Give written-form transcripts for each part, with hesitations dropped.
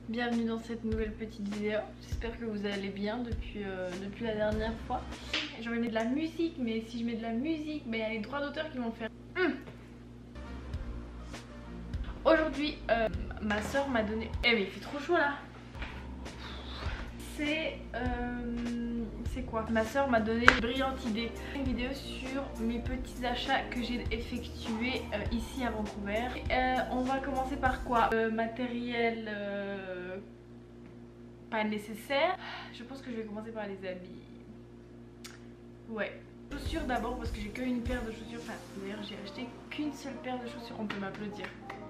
bienvenue dans cette nouvelle petite vidéo. J'espère que vous allez bien depuis la dernière fois. J'ai envie de mettre de la musique, mais si je mets de la musique, il y a les droits d'auteur qui vont faire. Aujourd'hui, ma soeur m'a donné... Eh mais il fait trop chaud là. C'est quoi? Ma soeur m'a donné une brillante idée. Une vidéo sur mes petits achats que j'ai effectués ici à Vancouver. On va commencer par quoi? Matériel pas nécessaire. Je pense que je vais commencer par les habits. Ouais. Chaussures d'abord parce que j'ai qu'une paire de chaussures. Enfin d'ailleurs j'ai acheté qu'une seule paire de chaussures. On peut m'applaudir.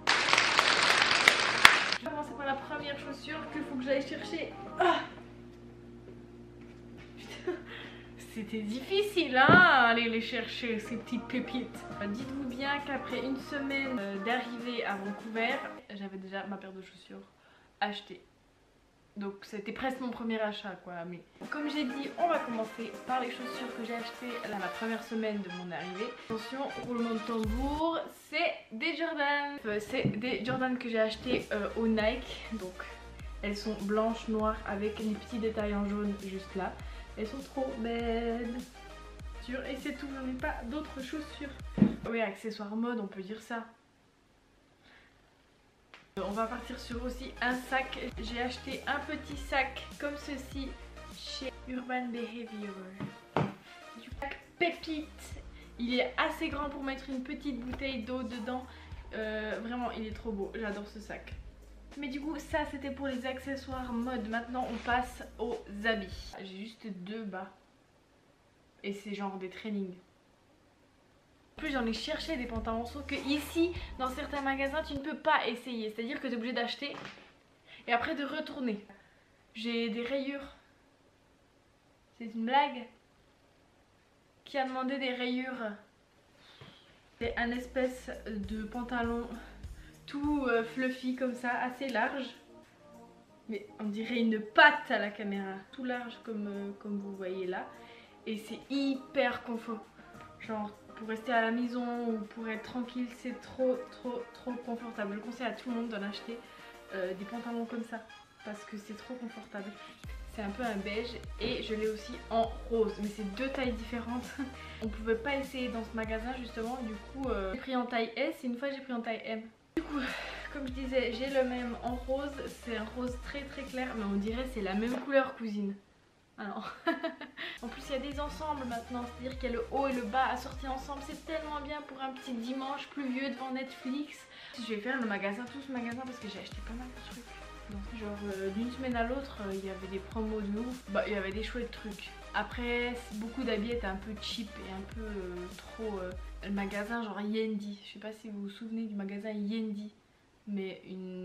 Je vais commencer par la première chaussure qu'il faut que j'aille chercher. Ah, c'était difficile hein, aller les chercher ces petites pépites. Dites-vous bien qu'après une semaine d'arrivée à Vancouver, j'avais déjà ma paire de chaussures achetée. Donc c'était presque mon premier achat quoi. Mais comme j'ai dit, on va commencer par les chaussures que j'ai achetées la première semaine de mon arrivée. Attention, roulement de tambour, c'est des Jordan. C'est des Jordan que j'ai achetées au Nike. Donc elles sont blanches, noires avec les petits détails en jaune juste là. Elles sont trop belles. Et c'est tout, j'en ai pas d'autres chaussures. Oui, accessoires mode, on peut dire ça. On va partir sur aussi un sac. J'ai acheté un petit sac comme ceci chez Urban Behavior. Du sac pépite. Il est assez grand pour mettre une petite bouteille d'eau dedans. Vraiment, il est trop beau. J'adore ce sac. Mais du coup, ça c'était pour les accessoires mode. Maintenant, on passe aux habits. J'ai juste deux bas. Et c'est genre des trainings. En plus j'en ai cherché des pantalons sauf que ici dans certains magasins tu ne peux pas essayer, c'est à dire que tu es obligé d'acheter et après de retourner. J'ai des rayures. C'est une blague? Qui a demandé des rayures? C'est un espèce de pantalon tout fluffy comme ça, assez large, mais on dirait une patte à la caméra, tout large comme vous voyez là, et c'est hyper confort, genre pour rester à la maison ou pour être tranquille, c'est trop confortable. Je conseille à tout le monde d'en acheter des pantalons comme ça parce que c'est trop confortable. C'est un peu un beige et je l'ai aussi en rose, mais c'est deux tailles différentes. On pouvait pas essayer dans ce magasin justement, du coup j'ai pris en taille S et une fois j'ai pris en taille M. Du coup, comme je disais, j'ai le même en rose, c'est un rose très clair, mais on dirait c'est la même couleur cousine. Alors, en plus il y a des ensembles maintenant, c'est-à-dire qu'il y a le haut et le bas assortis ensemble, c'est tellement bien pour un petit dimanche pluvieux devant Netflix. Je vais faire le magasin, tout ce magasin parce que j'ai acheté pas mal de trucs. Donc genre d'une semaine à l'autre, il y avait des promos de ouf, il y avait des chouettes trucs. Après, beaucoup d'habits étaient un peu cheap et un peu trop... le magasin genre Yendi, je sais pas si vous vous souvenez du magasin Yendi, mais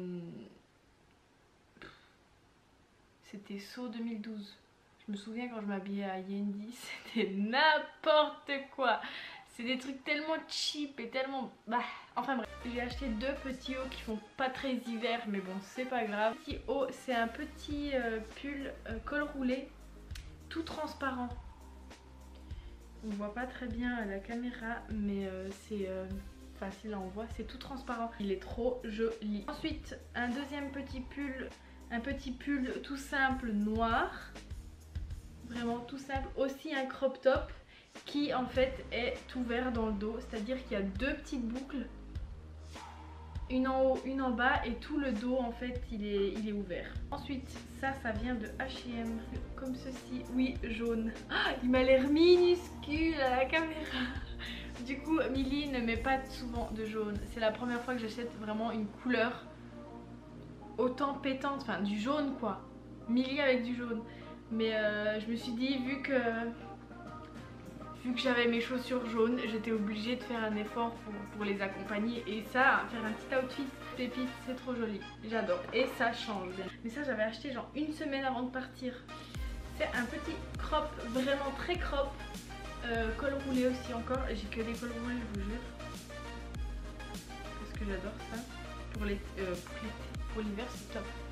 c'était So 2012. Je me souviens quand je m'habillais à Yendi, c'était n'importe quoi. C'est des trucs tellement cheap et tellement... enfin bref. J'ai acheté deux petits hauts qui font pas très hiver, mais bon c'est pas grave. Petit haut, c'est un petit pull col roulé, tout transparent. On voit pas très bien à la caméra, mais c'est facile à en voir. C'est tout transparent. Il est trop joli. Ensuite, un deuxième petit pull tout simple noir. Vraiment tout simple, aussi un crop top qui en fait est ouvert dans le dos, c'est à dire qu'il y a deux petites boucles, une en haut, une en bas, et tout le dos en fait il est ouvert. Ensuite ça vient de H&M comme ceci, oui jaune. Il m'a l'air minuscule à la caméra. Du coup Milly ne met pas souvent de jaune, c'est la première fois que j'achète vraiment une couleur autant pétante, enfin du jaune quoi, Milly avec du jaune. Mais je me suis dit, vu que j'avais mes chaussures jaunes, j'étais obligée de faire un effort pour les accompagner. Et ça, faire un petit outfit pépite, c'est trop joli. J'adore. Et ça change. Mais ça, j'avais acheté genre une semaine avant de partir. C'est un petit crop, vraiment très crop. Col roulé aussi encore. J'ai que des cols roulés, je vous jure. Parce que j'adore ça. Pour l'hiver, c'est top.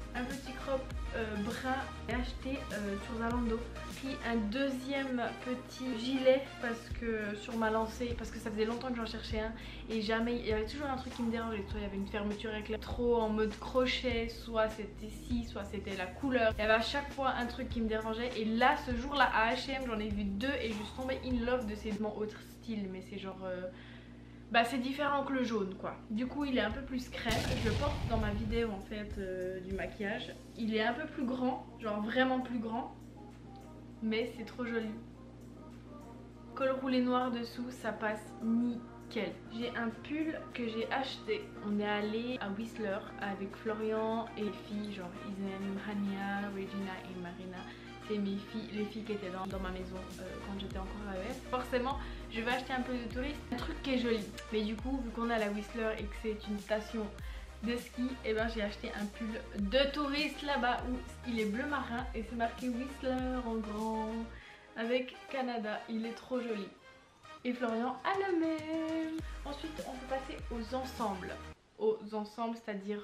un petit crop brun et acheté sur Zalando. J'ai pris un deuxième petit gilet parce que sur ma lancée, parce que ça faisait longtemps que j'en cherchais un et jamais, il y avait toujours un truc qui me dérangeait. Soit il y avait une fermeture éclair trop en mode crochet, soit c'était ci, soit c'était la couleur. Il y avait à chaque fois un truc qui me dérangeait et là ce jour là à H&M j'en ai vu deux et je suis tombée in love de ces autres styles, mais c'est genre... bah c'est différent que le jaune quoi. Du coup il est un peu plus crème. Je le porte dans ma vidéo en fait du maquillage. Il est un peu plus grand, genre vraiment plus grand. Mais c'est trop joli. Col roulé noir dessous, ça passe nickel. J'ai un pull que j'ai acheté. On est allé à Whistler avec Florian et les filles, genre Isem, Hania, Regina et Marina. C'est mes filles, les filles qui étaient dans ma maison quand j'étais encore à EF. Forcément, je vais acheter un peu de touriste, un truc qui est joli. Mais du coup, vu qu'on est à la Whistler et que c'est une station de ski, et ben j'ai acheté un pull de touriste là-bas où il est bleu marin et c'est marqué Whistler en grand avec Canada. Il est trop joli. Et Florian a le même. Ensuite, on peut passer aux ensembles. Aux ensembles, c'est-à-dire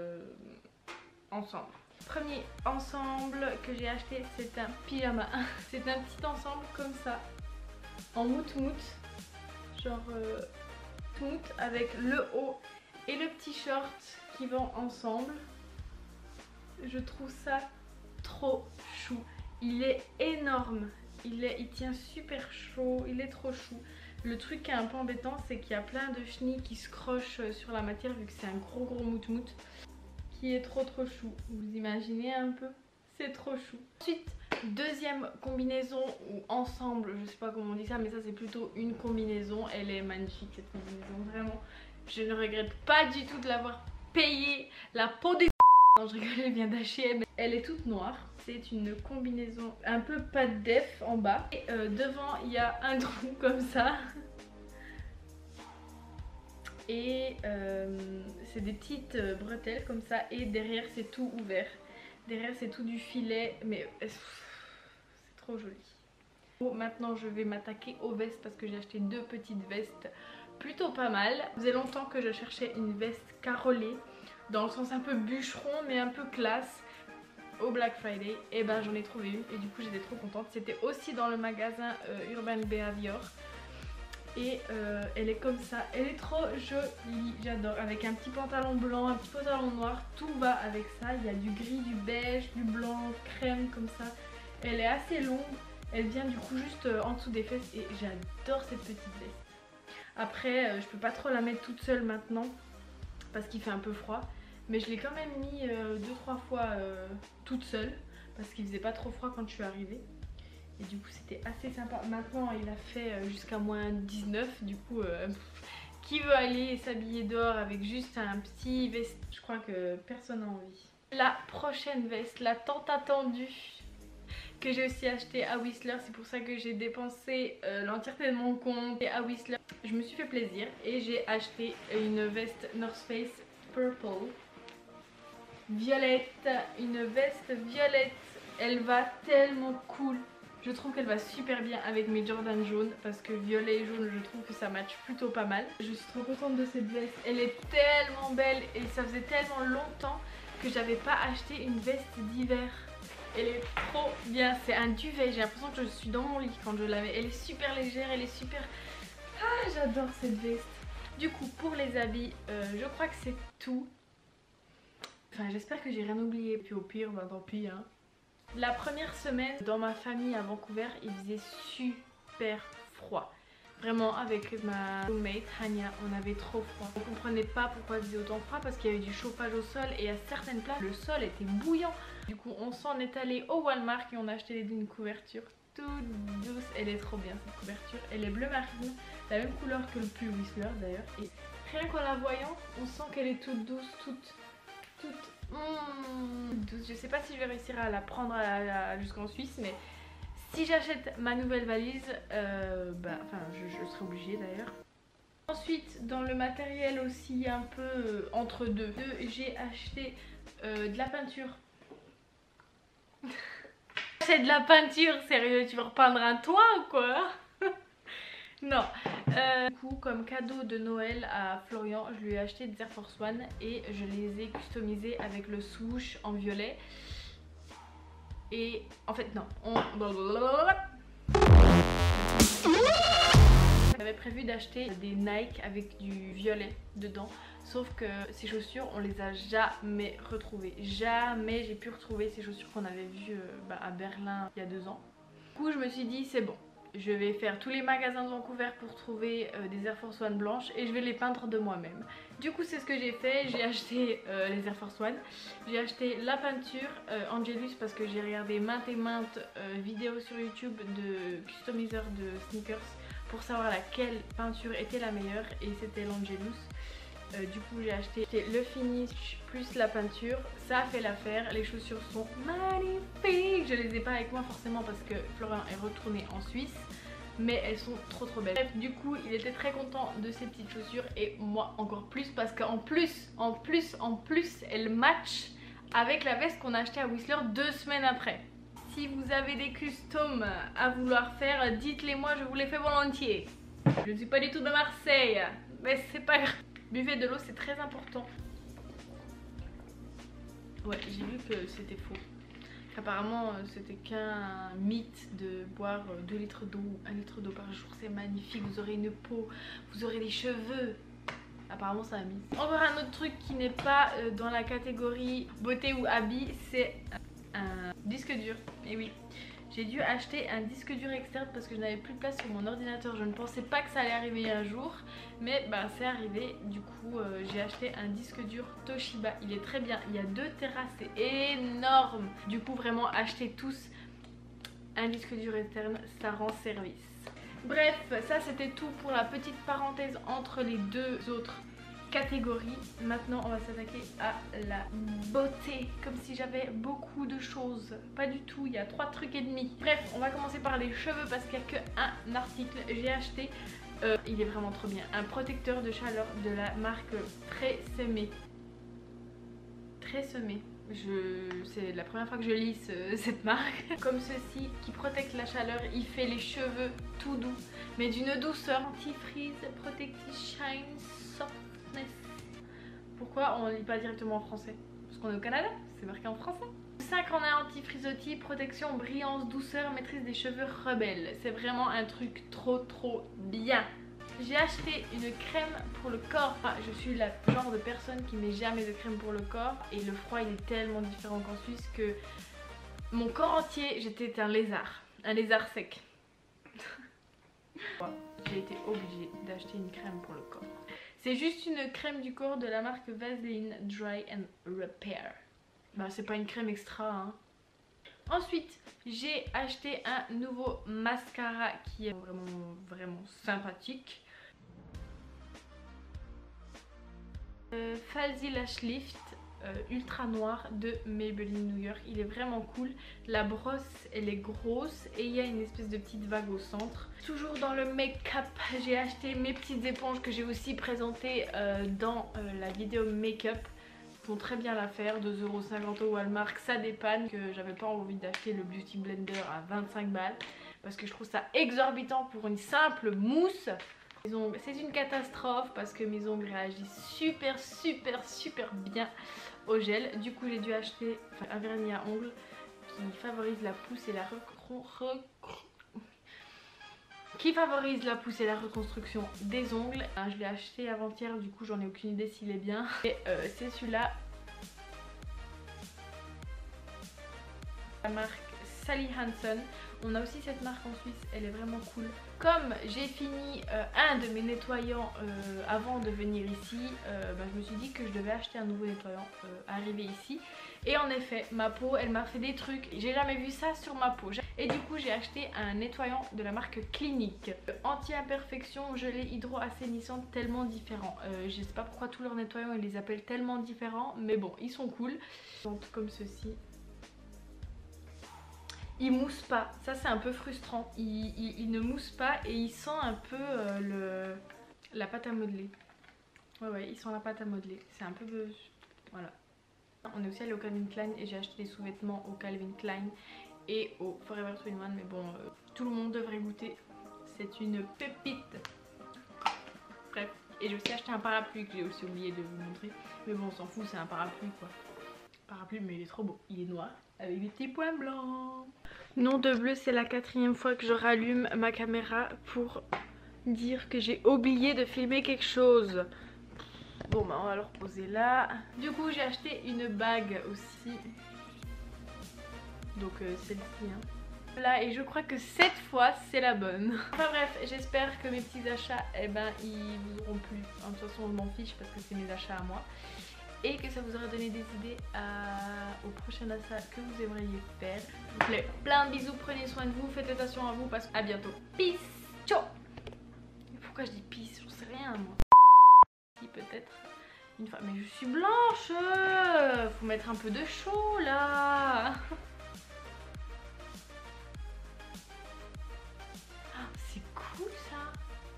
ensemble. Premier ensemble que j'ai acheté, c'est un pyjama. C'est un petit ensemble comme ça, en mout-mout, genre mout avec le haut et le petit short qui vont ensemble. Je trouve ça trop chou. Il est énorme, il tient super chaud, il est trop chou. Le truc qui est un peu embêtant, c'est qu'il y a plein de chenilles qui se crochent sur la matière vu que c'est un gros mout-mout. Qui est trop chou, vous imaginez un peu, c'est trop chou. Ensuite, deuxième combinaison ou ensemble, je sais pas comment on dit ça, mais ça c'est plutôt une combinaison. Elle est magnifique cette combinaison, vraiment. Je ne regrette pas du tout de l'avoir payée. La peau des... Non, je rigole, elle vient d'H&M. Elle est toute noire. C'est une combinaison un peu pâte def en bas. Et devant, il y a un trou comme ça. Et c'est des petites bretelles comme ça et derrière c'est tout ouvert. Derrière c'est tout du filet mais c'est trop joli. Bon, maintenant je vais m'attaquer aux vestes parce que j'ai acheté deux petites vestes plutôt pas mal. Ça faisait longtemps que je cherchais une veste carolée dans le sens un peu bûcheron mais un peu classe au Black Friday. Et ben j'en ai trouvé une et du coup j'étais trop contente. C'était aussi dans le magasin Urban Behavior. Et elle est comme ça, elle est trop jolie, j'adore, avec un petit pantalon blanc, un petit pantalon noir, tout va avec ça. Il y a du gris, du beige, du blanc, crème comme ça. Elle est assez longue, elle vient du coup juste en dessous des fesses et j'adore cette petite veste. Après je peux pas trop la mettre toute seule maintenant parce qu'il fait un peu froid, mais je l'ai quand même mis 2-3 fois toute seule parce qu'il faisait pas trop froid quand je suis arrivée. Et du coup c'était assez sympa. Maintenant il a fait jusqu'à moins 19. Du coup qui veut aller s'habiller dehors avec juste un petit veste? Je crois que personne n'a envie. La prochaine veste, la tant attendue, que j'ai aussi acheté à Whistler. C'est pour ça que j'ai dépensé l'entièreté de mon compte et à Whistler. Je me suis fait plaisir et j'ai acheté une veste North Face Purple violette. Une veste violette. Elle va tellement cool. Je trouve qu'elle va super bien avec mes Jordan jaunes parce que violet et jaune, je trouve que ça match plutôt pas mal. Je suis trop contente de cette veste. Elle est tellement belle et ça faisait tellement longtemps que j'avais pas acheté une veste d'hiver. Elle est trop bien. C'est un duvet. J'ai l'impression que je suis dans mon lit quand je la mets. Elle est super légère. Elle est super... Ah, j'adore cette veste. Du coup, pour les habits, je crois que c'est tout. Enfin, j'espère que j'ai rien oublié. Puis au pire, bah tant pis hein. La première semaine dans ma famille à Vancouver, il faisait super froid. Vraiment avec ma roommate Hania, on avait trop froid. On comprenait pas pourquoi il faisait autant froid parce qu'il y avait du chauffage au sol et à certaines places le sol était bouillant. Du coup on s'en est allé au Walmart et on a acheté une couverture toute douce. Elle est trop bien cette couverture. Elle est bleu marine, la même couleur que le pull Whistler d'ailleurs. Et rien qu'en la voyant, on sent qu'elle est toute douce, toute douce. Je sais pas si je vais réussir à la prendre jusqu'en Suisse, mais si j'achète ma nouvelle valise, je serai obligée d'ailleurs. Ensuite, dans le matériel aussi un peu entre deux, j'ai acheté de la peinture. C'est de la peinture, sérieux, tu veux repeindre un toit ou quoi? Non. Du coup, comme cadeau de Noël à Florian, je lui ai acheté des Air Force One et je les ai customisés avec le swoosh en violet. Et en fait non, j'avais prévu d'acheter des Nike avec du violet dedans. Sauf que ces chaussures, on les a jamais retrouvées. Jamais j'ai pu retrouver ces chaussures qu'on avait vues à Berlin il y a 2 ans. Du coup, je me suis dit, c'est bon. Je vais faire tous les magasins de Vancouver pour trouver des Air Force One blanches et je vais les peindre de moi-même. Du coup, c'est ce que j'ai fait. J'ai acheté les Air Force One. J'ai acheté la peinture Angelus parce que j'ai regardé maintes et maintes vidéos sur YouTube de customiseurs de sneakers pour savoir laquelle peinture était la meilleure et c'était l'Angelus. Du coup j'ai acheté le finish plus la peinture, ça a fait l'affaire, les chaussures sont magnifiques. Je les ai pas avec moi forcément parce que Florian est retourné en Suisse, mais elles sont trop belles. Bref, du coup il était très content de ces petites chaussures et moi encore plus parce qu'en plus elles matchent avec la veste qu'on a achetée à Whistler 2 semaines après. Si vous avez des customs à vouloir faire, dites-les moi, je vous les fais volontiers. Je ne suis pas du tout de Marseille, mais c'est pas grave. Buvez de l'eau, c'est très important. Ouais, j'ai vu que c'était faux. Apparemment, c'était qu'un mythe de boire 2 litres d'eau, 1 litre d'eau par jour. C'est magnifique, vous aurez une peau, vous aurez des cheveux. Apparemment, c'est un mythe. Encore un autre truc qui n'est pas dans la catégorie beauté ou habit, c'est un disque dur. Et oui, j'ai dû acheter un disque dur externe parce que je n'avais plus de place sur mon ordinateur. Je ne pensais pas que ça allait arriver un jour, mais bah, c'est arrivé. Du coup j'ai acheté un disque dur Toshiba, il est très bien, il y a 2 Tera, c'est énorme. Du coup vraiment achetez tous un disque dur externe, ça rend service. Bref, ça c'était tout pour la petite parenthèse entre les deux autres catégories. Maintenant on va s'attaquer à la beauté, comme si j'avais beaucoup de choses. Pas du tout, il y a 3 trucs et demi. Bref, on va commencer par les cheveux parce qu'il n'y a qu'un article. J'ai acheté, il est vraiment trop bien, un protecteur de chaleur de la marque Tresemme. Tresemme. C'est la première fois que je lis cette marque. Comme ceci, qui protège la chaleur, il fait les cheveux tout doux, mais d'une douceur. Anti-freeze, protective shine, softness. Pourquoi on ne lit pas directement en français? Parce qu'on est au Canada, c'est marqué en français. 5 en 1 anti-frisottis, protection, brillance, douceur, maîtrise des cheveux rebelles. C'est vraiment un truc trop bien. J'ai acheté une crème pour le corps. Je suis le genre de personne qui met jamais de crème pour le corps et le froid il est tellement différent qu'en Suisse que mon corps entier j'étais un lézard sec. J'ai été obligée d'acheter une crème pour le corps. C'est juste une crème du corps de la marque Vaseline Dry and Repair. Bah c'est pas une crème extra hein. Ensuite, j'ai acheté un nouveau mascara qui est vraiment sympathique. Falsy Lash Lift ultra noir de Maybelline New York. Il est vraiment cool. La brosse elle est grosse et il y a une espèce de petite vague au centre. Toujours dans le make-up, j'ai acheté mes petites éponges que j'ai aussi présentées dans la vidéo make-up. Font très bien l'affaire, 2,50€ au Walmart, ça dépanne. Que j'avais pas envie d'acheter le Beauty Blender à 25 balles parce que je trouve ça exorbitant pour une simple mousse. C'est une catastrophe parce que mes ongles réagissent super bien au gel. Du coup j'ai dû acheter un vernis à ongles qui favorise la pousse et la reconstruction des ongles. Je l'ai acheté avant-hier, du coup j'en ai aucune idée s'il est bien. Et c'est celui-là. La marque Sally Hansen. On a aussi cette marque en Suisse, elle est vraiment cool. Comme j'ai fini un de mes nettoyants avant de venir ici, je me suis dit que je devais acheter un nouveau nettoyant arrivé ici. Et en effet, ma peau, elle m'a fait des trucs. J'ai jamais vu ça sur ma peau. Et du coup, j'ai acheté un nettoyant de la marque Clinique. Anti-imperfection, gelée hydro-assainissante, tellement différent. Je sais pas pourquoi tous leurs nettoyants, ils les appellent tellement différents. Mais bon, ils sont cool. Donc comme ceci. Il mousse pas, ça c'est un peu frustrant, il ne mousse pas et il sent un peu la pâte à modeler. Ouais, il sent la pâte à modeler, c'est un peu... voilà. On est aussi allé au Calvin Klein et j'ai acheté des sous-vêtements au Calvin Klein et au Forever 21, mais bon, tout le monde devrait goûter, c'est une pépite. Bref, et j'ai aussi acheté un parapluie que j'ai aussi oublié de vous montrer. Mais bon, on s'en fout, c'est un parapluie quoi. Parapluie, mais il est trop beau. Il est noir avec des petits points blancs. Nom de bleu, c'est la 4e fois que je rallume ma caméra pour dire que j'ai oublié de filmer quelque chose. Bon bah on va le reposer là. Du coup j'ai acheté une bague aussi. Donc celle-ci hein. Là et je crois que cette fois c'est la bonne. Enfin bref, j'espère que mes petits achats ils vous auront plu. De toute façon je m'en fiche parce que c'est mes achats à moi. Et que ça vous aura donné des idées au prochain achat que vous aimeriez faire. S'il vous plaît, plein de bisous, prenez soin de vous, faites attention à vous parce qu'à bientôt. Peace, ciao. Pourquoi je dis peace? J'en sais rien moi. Peut-être une fois, mais je suis blanche. Faut mettre un peu de chaud là. Ah, c'est cool ça.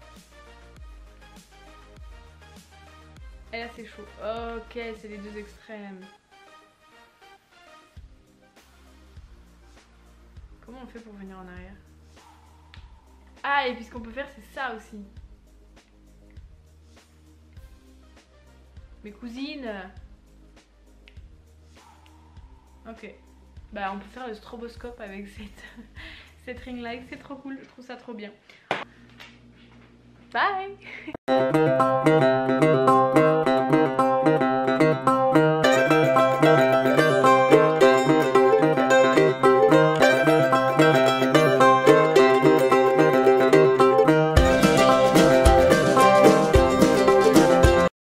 Et là c'est chaud. Ok, c'est les deux extrêmes. Comment on fait pour venir en arrière? Ah, et puis ce qu'on peut faire c'est ça aussi. Mes cousines. Ok. Bah on peut faire le stroboscope avec cette ring light. C'est trop cool. Je trouve ça trop bien. Bye.